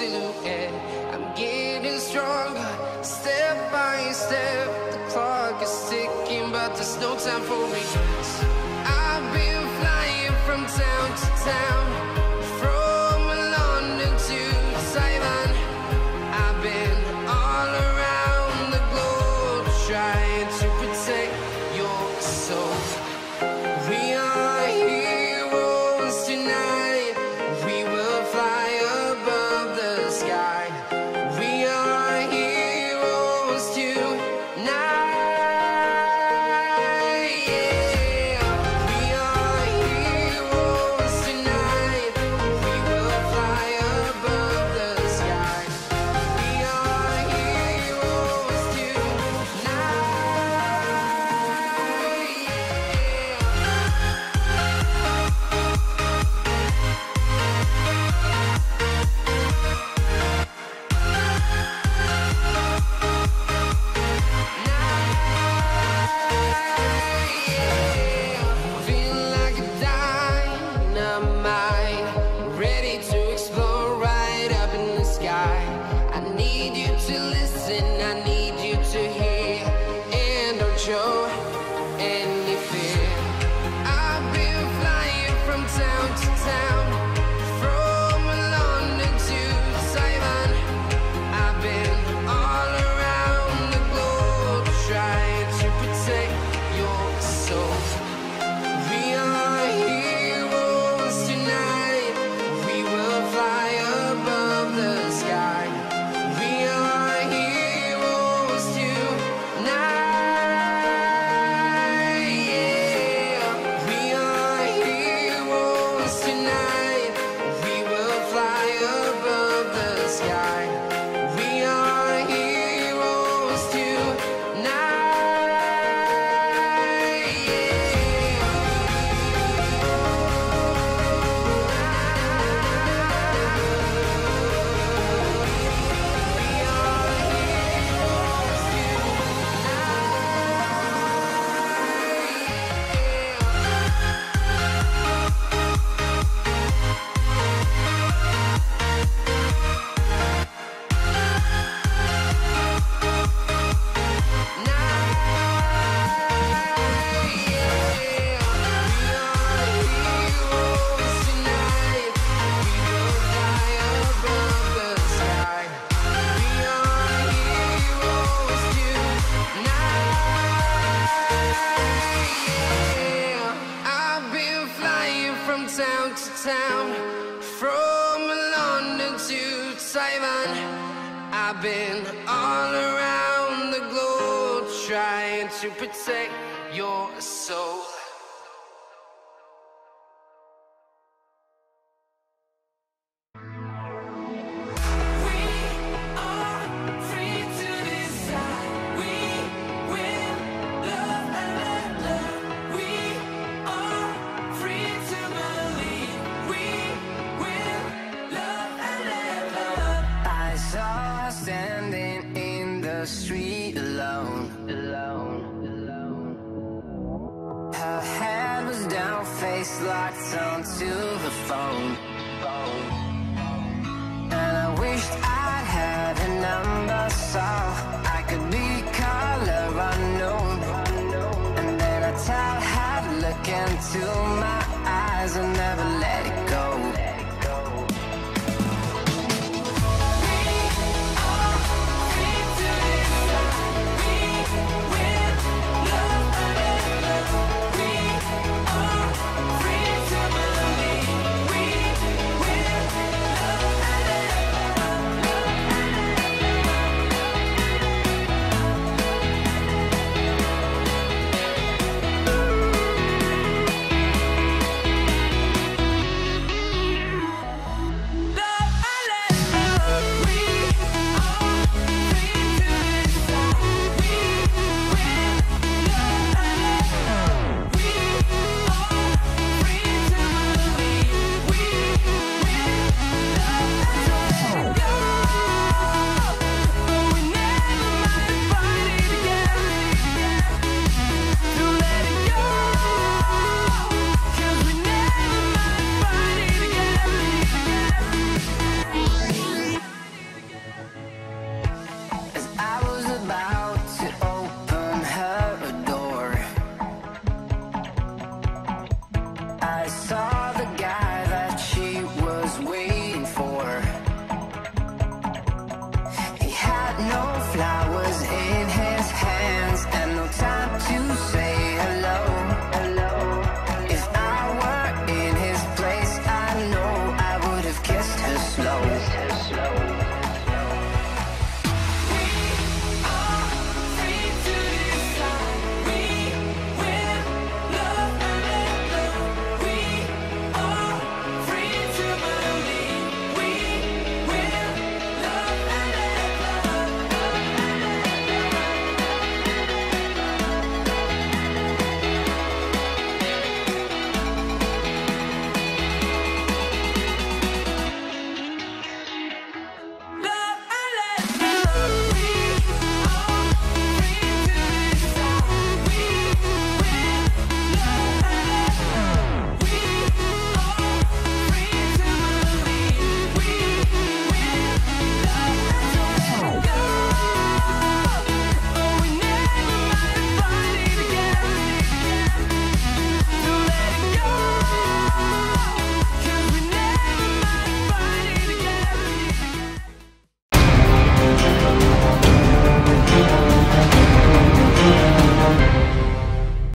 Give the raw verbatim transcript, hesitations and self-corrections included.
silhouette. I'm getting stronger, step by step. The clock is ticking, but there's no time for regrets. I've been flying from town to town, from London to Taiwan. I've been all around the globe, trying to protect your soul. We are heroes tonight. We will fly above the sky. We are heroes tonight. I've been all around the globe, trying to protect your soul. Street alone, alone, alone. Her head was down, face locked onto the phone. And I wished I'd had a number so I could be color unknown. And then I tell her to look into my eyes and never let